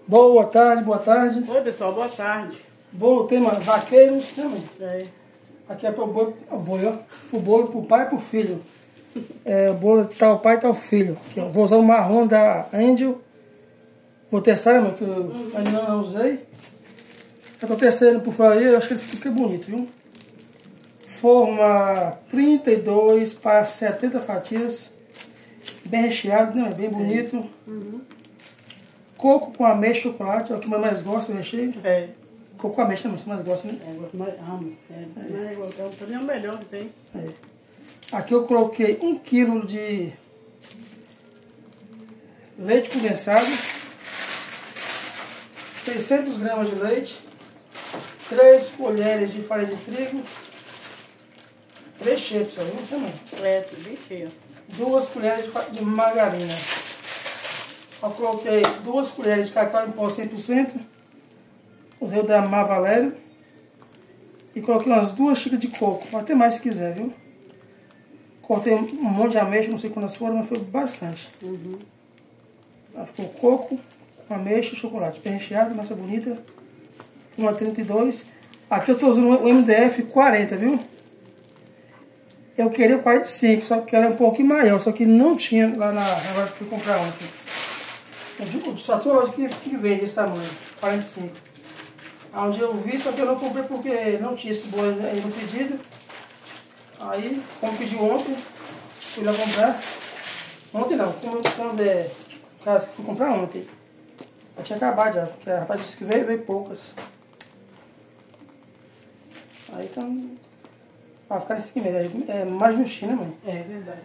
Boa tarde, boa tarde. Oi, pessoal, boa tarde. Bolo tem, mano, vaqueiros, né, mãe? É. Aqui é pro bolo, pro bolo, pro pai e pro filho. É, o bolo tá o pai e tá o filho. Aqui, ó. Vou usar o marrom da Angel. Vou testar, né, mãe, que eu ainda não usei. Eu tô testando por fora aí, eu acho que ele fica bonito, viu? Forma 32 para 70 fatias. Bem recheado, né? Bem bonito. Coco com ameixa e chocolate, é o que eu mais gosto, o recheio. É. Coco com ameixa também, você mais gosta, né? É, eu gosto mais, amo. Pra mim é o melhor que tem. É. Aqui eu coloquei 1 kg de leite condensado, 600 gramas de leite, 3 colheres de farinha de trigo, 3 cheios, viu? Também. É, tudo bem cheio. 2 colheres de margarina. Eu coloquei 2 colheres de cacau em pó 100%. Usei o da Mar Valério. E coloquei umas 2 xícaras de coco. Até mais se quiser, viu? Cortei um monte de ameixa, não sei quantas foram, mas foi bastante. Aí ficou coco, ameixa e chocolate. Bem recheado, massa bonita. Uma 32. Aqui eu estou usando o MDF 40, viu? Eu queria o 45, só que ela é um pouquinho maior, só que não tinha lá na loja que eu fui comprar ontem. Só tinha uma loja que vende esse tamanho, 45. Onde eu vi, só que eu não comprei porque não tinha esse bolo aí no pedido. Aí, como pedi ontem, fui lá comprar. Ontem não, caso que fui comprar ontem. Já tinha acabado já, porque a rapaz disse que veio poucas. Aí então, vai ficar nesse aqui mesmo, é mais no China, mãe. É verdade.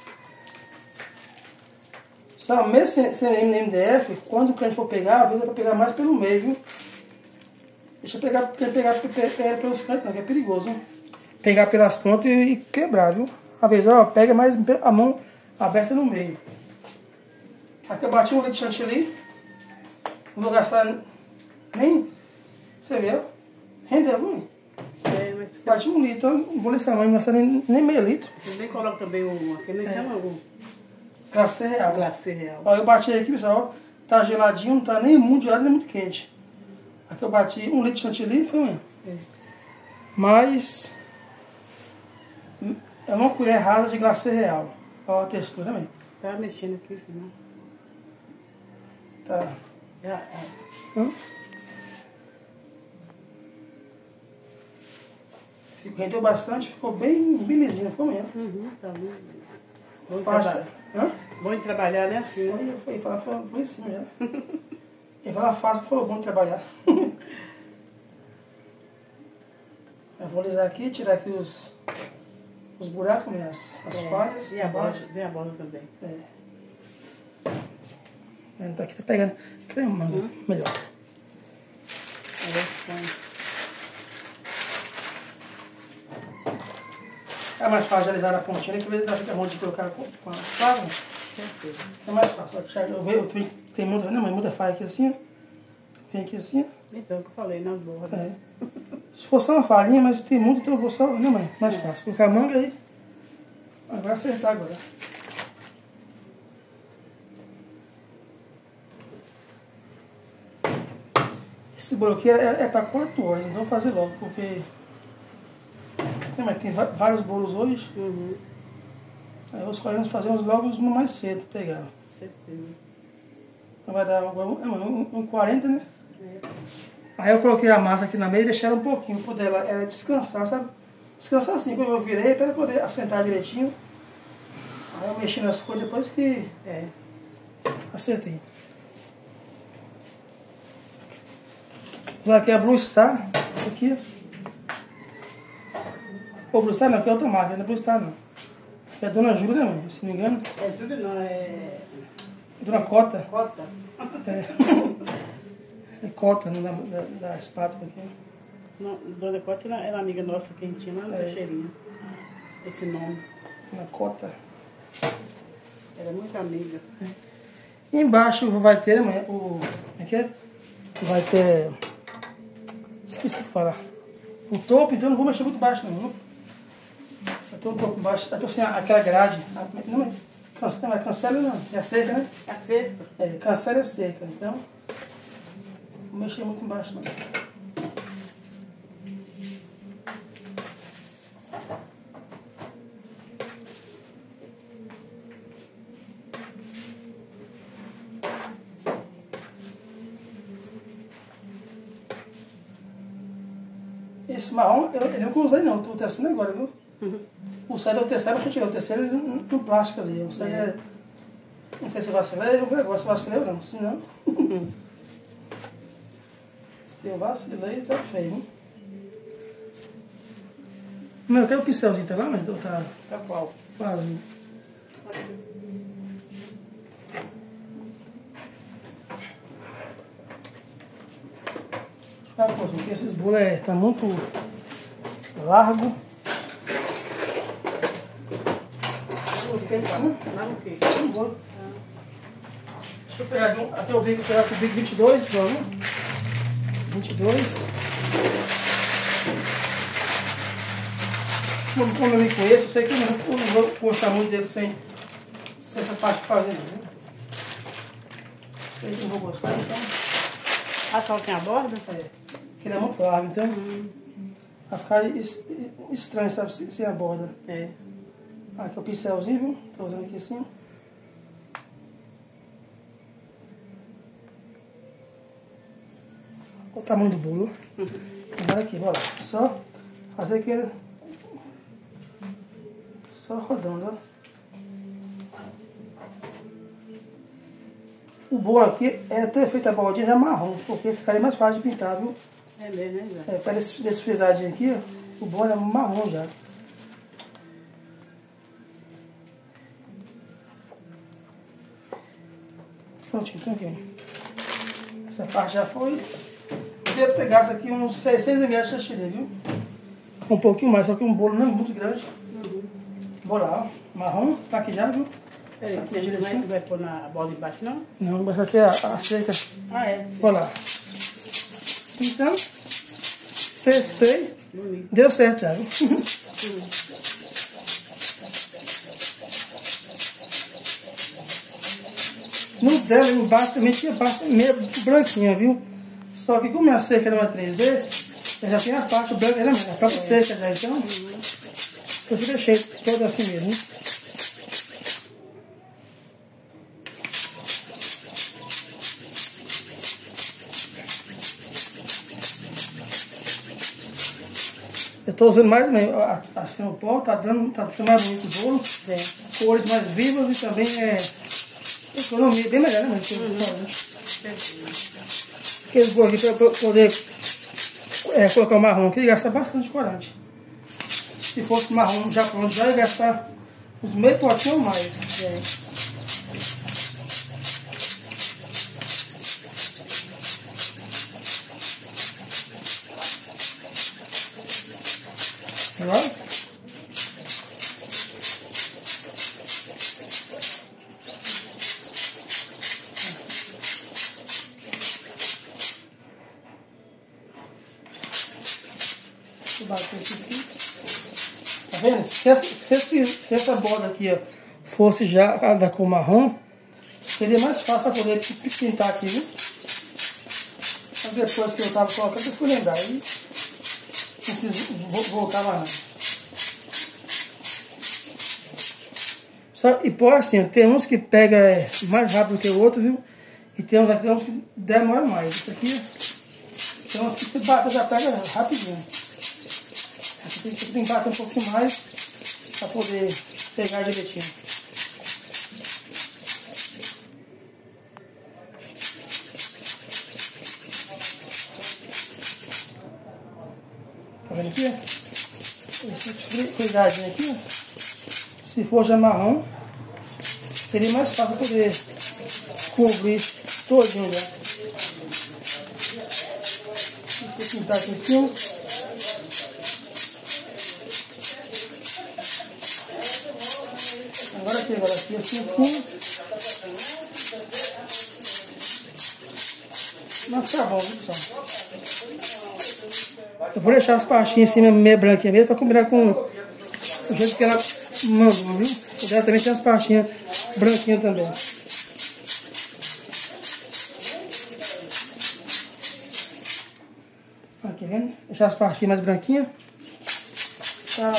Só mesmo sem MDF, quando o cliente for pegar, às vezes é para pegar mais pelo meio, viu? Deixa eu pegar pelos cantos, não, que é perigoso, hein? Pegar pelas pontas e quebrar, viu? Às vezes, ó, pega mais a mão aberta no meio. Aqui eu bati um leite chantilly. Não vou gastar nem... Você vê, ó? Rendeu, viu? É, mas você, Bati 1 litro, então não vou nesse tamanho, não gastar nem meio litro. você nem coloca também aquele chama o Glacê real. glacê real. Ó, eu bati aqui, pessoal, ó, tá geladinho, não tá nem muito gelado, nem muito quente. Aqui eu bati 1 litro de chantilly, foi mesmo. É. Mas é uma colher rasa de glacê real. Ó a textura também. Tá mexendo aqui, não. Tá. Já, Hã? Rendeu bastante, ficou bem lisinho, ficou mesmo. tá bom. Bom Fácil. trabalho. Hã? Bom de trabalhar, né? Assim. Foi falar, foi assim mesmo. Ele fala fácil, foi bom de trabalhar. Eu vou alisar aqui, tirar aqui os buracos também, as falhas. E a borda, vem a borda também. Tá aqui, tá pegando. Crema, melhor. É mais fácil de alisar na pontinha, que às vezes fica ruim de colocar com a faca. É mais fácil. Tem muita, não, mas muita faca aqui assim, ó. Vem aqui assim, ó. Então, o que eu falei, nas bordas. É. Se for só uma farinha, mas tem muito, então eu vou só... Não, mãe, mais fácil. Colocar a manga aí. Agora acertar agora. Esse bolo aqui é para 4 horas, então vou fazer logo, porque... Não, mas tem vários bolos hoje. Aí eu escolhemos fazer uns logo os mais cedo, pegar. Certeza. Então vai dar um 40, né? É. Aí eu coloquei a massa aqui na meia e deixei ela um pouquinho, para poder ela descansar, sabe? Descansar assim, quando eu virei, para poder assentar direitinho. Aí eu mexi nas coisas depois que acertei. Isso aqui é a Blue Star, isso aqui. Ou Blue Star não, aqui é outra marca, não é Blue Star não. Aqui é a Dona Júlia, né, mãe? Se não me engano. É tudo não, é... Dona Cota. Cota. É Cota, né, da espátula aqui. Não, Dona Cota era amiga nossa que a gente tinha lá na Teixeirinha. Esse nome. Dona Cota. Era muito amiga. E embaixo vai ter, mãe, o... Como é que é? Vai ter... Esqueci de falar. O topo, então eu não vou mexer muito baixo, não. Vai ter um topo baixo. Vai ter assim, aquela grade. Não, mas cancela não. É seca, né? A cerca. É, cancela é seca. Então, Não mexer muito embaixo não. Esse marrom, eu nunca usei não, estou testando agora, viu? O certo é o terceiro, eu tirei o terceiro no plástico ali. O certo é... Não sei se vacilei, eu vou ver agora se vacilei ou não, se não... Se eu vacilei, tá feio, hein? Mas eu quero o pincelzinho, tá lá, mas tá... Tá qual? Quase. Olha, porque esses bolos tá muito largo. Lá no quê? Um bolo. Deixa eu pegar aqui o bico, pegar aqui o bico 22, vamos. 22. Como eu me conheço, eu sei que eu não vou gostar muito dele sem essa parte de fazer, né? Sei que não vou gostar, então. Ah, só tem a borda? É. Porque ele é muito largo, então. Vai ficar estranho, sabe? Sem a borda. É. Aqui é o pincelzinho, viu? Tô usando aqui assim. Olha o tamanho do bolo. Agora aqui, bora lá. Só fazer aquele... Só rodando, ó. O bom aqui é ter feito a bordinha já marrom, porque ficaria mais fácil de pintar, viu? É mesmo, né, Zé? É, para esse frisadinho aqui, ó, o bom é marrom já. Prontinho, tá aqui. Essa parte já foi. Eu devo ter gasto aqui uns 600 ml de chantilly, viu? Um pouquinho mais, só que um bolo não é muito grande. Bora lá, ó. Marrom, tá aqui já, viu? Peraí, não vai pôr na borda embaixo, não? Não, mas aqui é a seca. Ah, é? Sim. Bora lá. Então, testei. Bonito. Deu certo já, viu? No dela embaixo também tinha parte meio branquinha, viu? Só que como a seca não é 3D, eu já tenho a parte branca, né? A parte seca já, então eu deixei toda assim mesmo. Eu estou usando mais assim o pó, tá ficando mais bonito o bolo, cores mais vivas e também economia bem melhor, né? Aqueles bolos aqui para poder colocar o marrom aqui, gasta bastante corante. Se fosse marrom já pronto, já ia gastar uns meio potinho ou mais. Agora? Deixa eu bater aqui. Tá vendo? Se essa borda aqui ó, fosse já da cor marrom, seria mais fácil para poder pintar aqui, viu? Mas depois que eu estava colocando, eu fui lembrar. Aí não quis voltar mais não. E pô, assim, tem uns que pega mais rápido que o outro, viu? E tem uns que demora mais. Isso aqui, tem uns que se bate já pega rapidinho. Aqui tem que bater um pouquinho mais para poder pegar direitinho. Tá vendo aqui? Esse cuidadinho aqui, se for já marrom, seria mais fácil poder cobrir todinho já. Deixa eu pintar aqui em cima. Agora aqui assim. Mas tá bom, pessoal. Eu vou deixar as partinhas em cima meio branquinha mesmo para combinar com o jeito que ela mandou, viu? O dela também tem as partinhas branquinhas também. Aqui, vendo? Deixar as partinhas mais branquinhas. Pra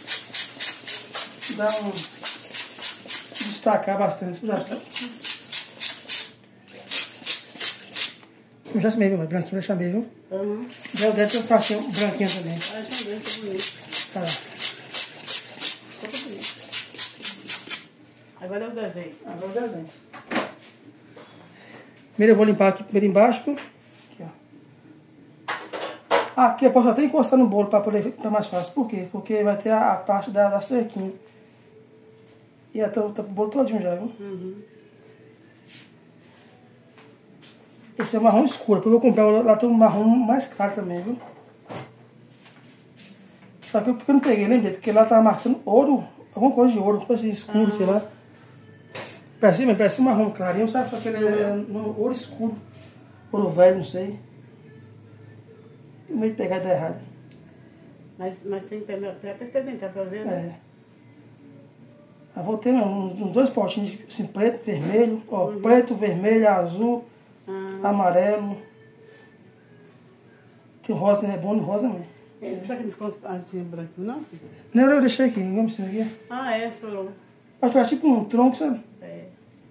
dar um... destacar bastante. Já está. Já meio, viu? Branquinho, deixa meio, viu? Uhum. Deve ter um partinho branquinho também. Ah, também, tá bonito. Tá lá. Tá bonito. Agora é o desenho. Agora o desenho. Primeiro eu vou limpar aqui primeiro embaixo. Aqui, ó. Aqui eu posso até encostar no bolo para poder ficar mais fácil. Por quê? Porque vai ter a parte da cerquinha. E até o bolo todinho já, viu? Uhum. Esse é marrom escuro. Depois eu vou comprar lá tem um marrom mais claro também, viu? Só que porque eu não peguei, lembrei? Porque lá tava marcando ouro, alguma coisa de ouro, coisa assim, escuro, sei lá. Parece um marrom clarinho, sabe? Só que ele é no ouro escuro. Ouro velho, não sei. Tem meio de pegar e dar errado. Mas tem que experimentar pra ver, né? É. Eu vou ter uns 2 potinhos assim, preto, vermelho, ó, preto, vermelho, azul, amarelo. Tem rosa, né? É bom no rosa também. Será que eles constam assim branco, não? Não, eu deixei aqui, não vamos aqui. Ah, é, falou. Vai ficar tipo um tronco, sabe? É.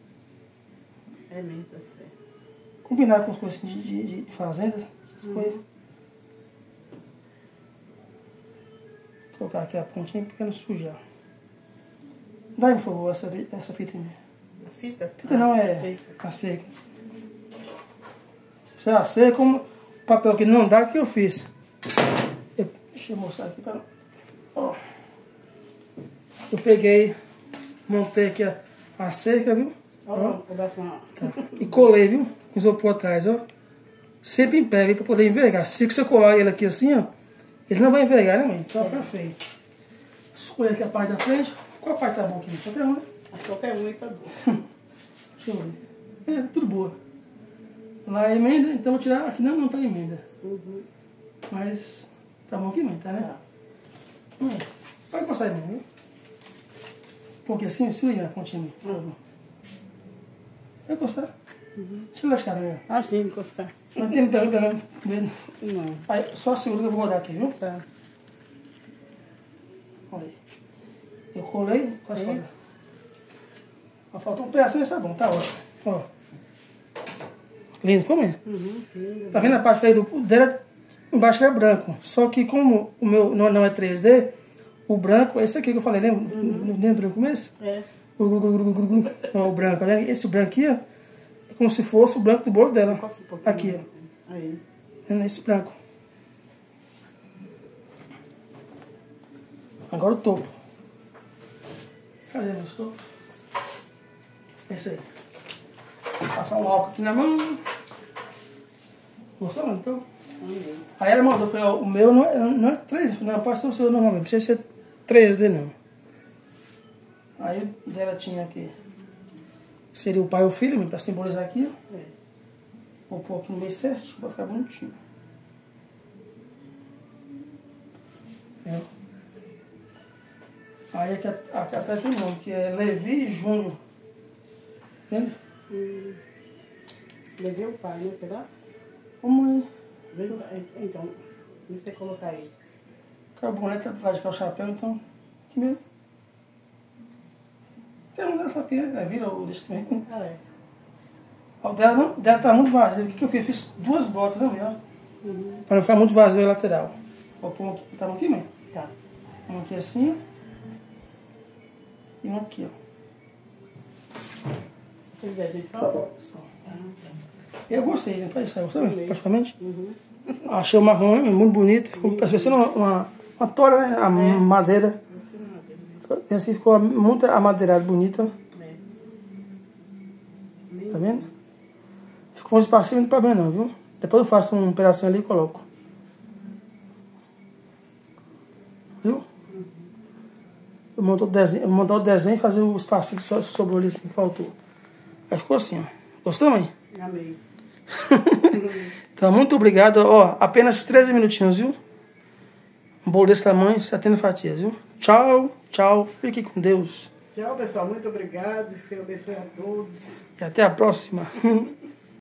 É mesmo, tá certo. Combinar com as coisas de fazendas, essas coisas. Vou colocar aqui a pontinha para não sujar. Dá-me, por favor, essa fita aí. A fita? Fita não, é a seca. Se é a seca, como o papel que não dá, o que eu fiz? Deixa eu mostrar aqui para... Ó. Eu peguei, montei aqui a cerca, viu? Ó, um pedaço. Tá. E colei, viu? Com isopor atrás, ó. Sempre em pé, viu? Pra poder envergar. Se você colar ele aqui assim, ó, ele não vai envergar, né, mãe? Então, perfeito. Escolher aqui a parte da frente. Qual parte tá bom aqui? Qualquer uma, né? Acho que qualquer um aí tá bom. Deixa eu ver. É, tudo boa. Lá é emenda, então vou tirar. Aqui não tá emenda. Uhum. Mas tá bom aqui, mãe, tá, né? Pode encostar em mim, viu? Porque assim, se liga na pontinha, mãe. Vai encostar. Deixa eu lascar, né? Ah, sim, encostar. Não tem pergunta, não. Não. Aí, só segura que eu vou rodar aqui, viu? Tá. Olha aí. Eu colei, quase sobra. Faltou um pedacinho, mas tá bom, tá ótimo. Ó. Lindo, ficou mesmo? Lindo. Tá vendo a parte aí dela? Embaixo é branco. Só que como o meu não é 3D, o branco é esse aqui que eu falei, lembra no começo? É. Ó, o branco, né? Esse branco aqui, ó, é como se fosse o branco do bolo dela. Encosta um pouquinho. Aqui, ó. Aí. Esse branco. Agora o topo. Cadê meu topo? Esse aí. Passar um álcool aqui na mão. Gostou, mano? Então. Aí ela mandou, falei, ó, o meu não é 3D, não, pode ser o seu normalmente, não precisa ser 3D não. Aí dela tinha aqui, seria o pai e o filho, para simbolizar aqui, ó. Vou pôr aqui no meio certo, vai ficar bonitinho. É. Aí aqui atrás tem o nome, que é Levi Júnior. Entende? Levi o pai, né? Será? Como é? Então, e você colocar aí? Acabou, né? Tá pra cá o chapéu, então. Que mesmo? Tem um dessa aqui, né? Vira o desse também. Ah, é. O dela tá muito vazio. O que eu fiz? Fiz 2 botas, não, ó. Pra não ficar muito vazio a lateral. Vou pôr um aqui. Tá um aqui, mãe? Tá. Um aqui assim. E um aqui, ó. Você desenha só? Só. Eu gostei, né? Gostou, praticamente. Achei o marrom, né? Muito bonito. Ficou parecendo uma tora, né? A madeira. E assim ficou muito amadeirado, bonita. Tá vendo? Ficou um espacinho, não tem problema não, viu? Depois eu faço um pedacinho ali e coloco. Viu? Eu montar o desenho e fazer o espacinho que sobrou ali assim, faltou. Aí ficou assim, ó. Gostou, mãe? Amei. Então, muito obrigado. Ó, apenas 13 minutinhos, viu? Um bolo desse tamanho, 70 fatias, viu? Tchau, tchau. Fique com Deus. Tchau, pessoal. Muito obrigado. Que Deus abençoe a todos. E até a próxima.